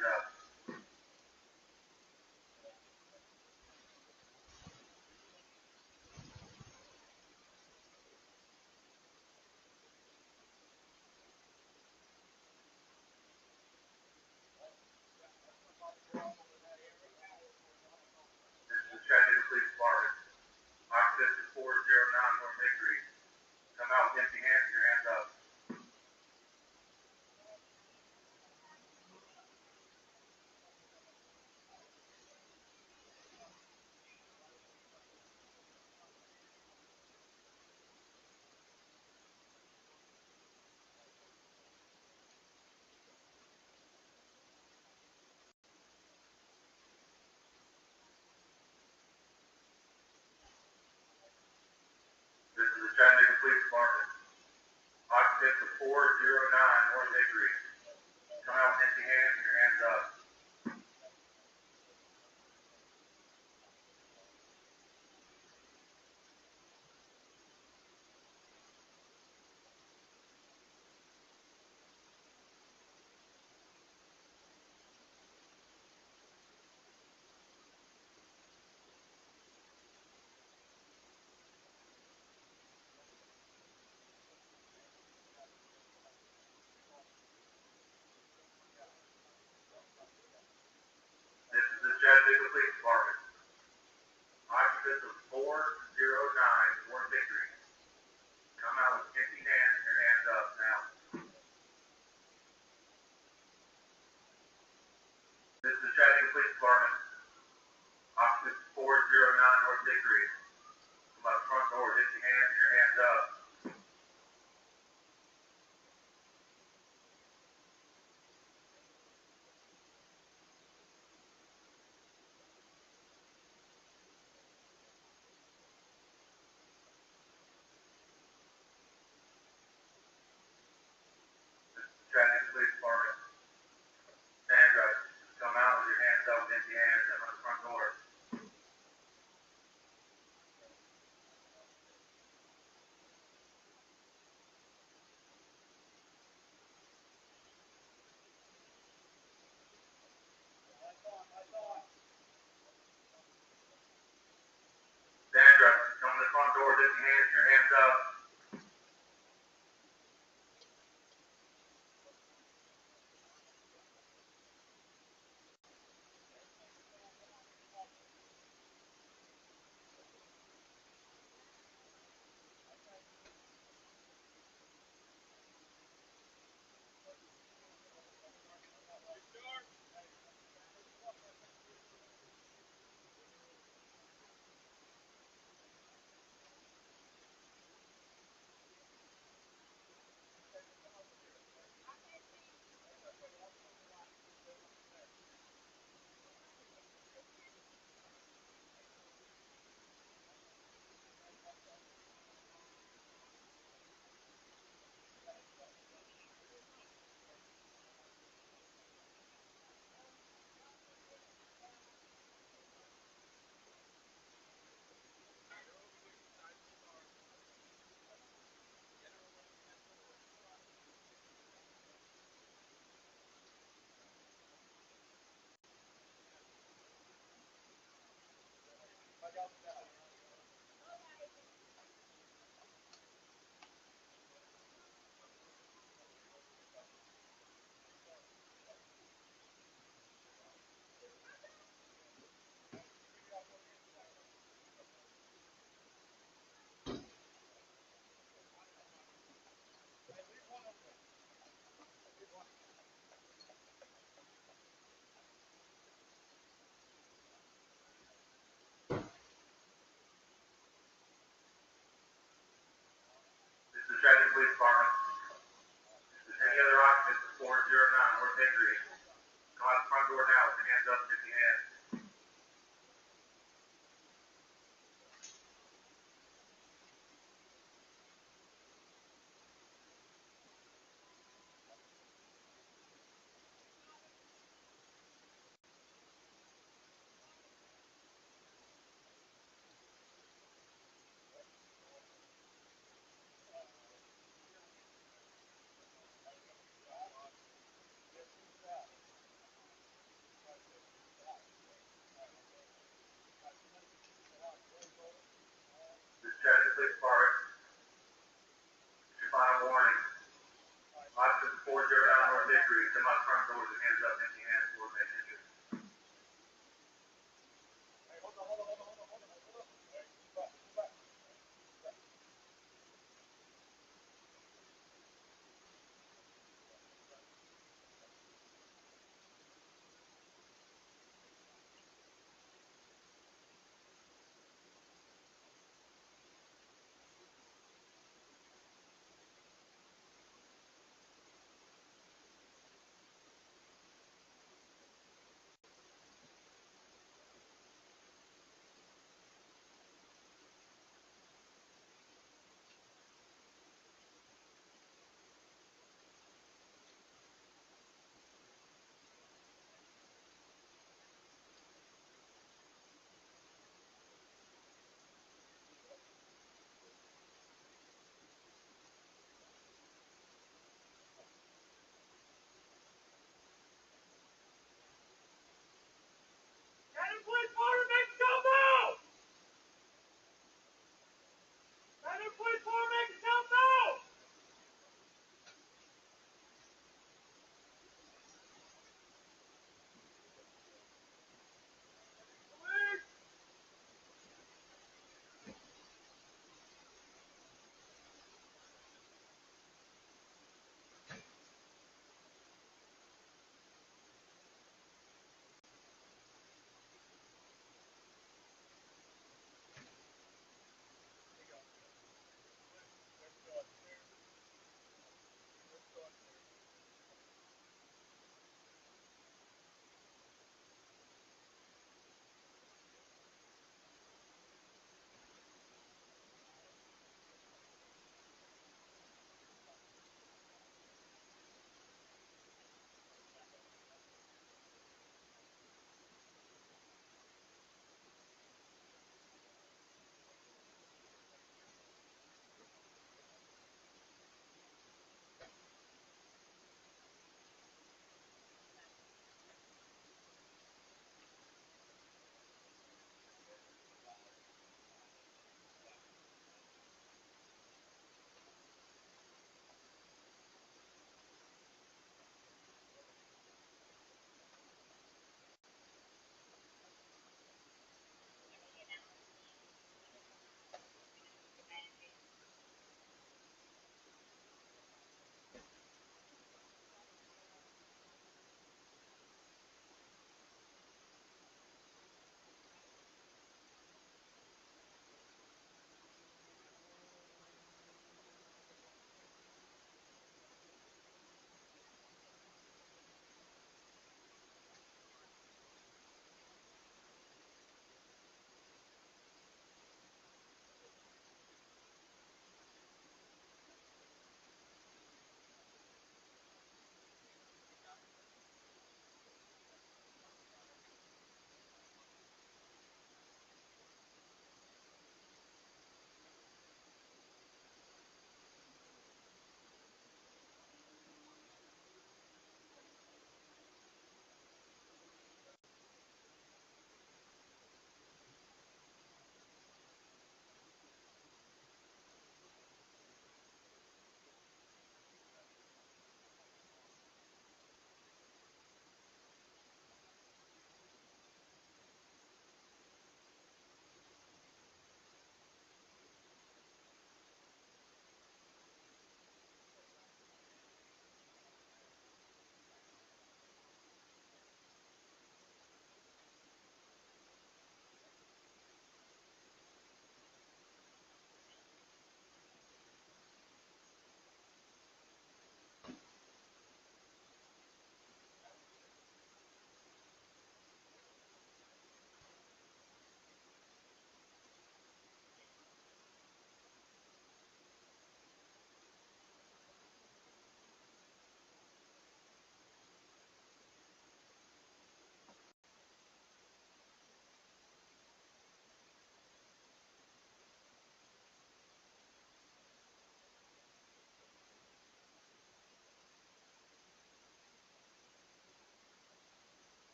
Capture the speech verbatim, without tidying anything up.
hands up. This is the Chattanooga Police Department. Occupant four zero nine North Hickory. Come out with empty hands and your hands up. This is the Chattanooga Police Department. Occupant four zero nine North Hickory. Come out with empty hands and your hands up. This is the Chattanooga Police Department. Occupant four zero nine North Hickory. Come out with empty hands and your hands up now. This is the Chattanooga Police Department. Occupant four zero nine North Hickory. Come out the front door with empty hands and your hands up. This is the Chattanooga Police Department. Sandra, come out with your hands up with empty hands and run the front door. Sandra, come to the front door with empty hands and your hands up. This is the Chattanooga Police Department. If there's any other occupants, four zero nine North Hickory. Come out the front door now with your hands up and empty hands.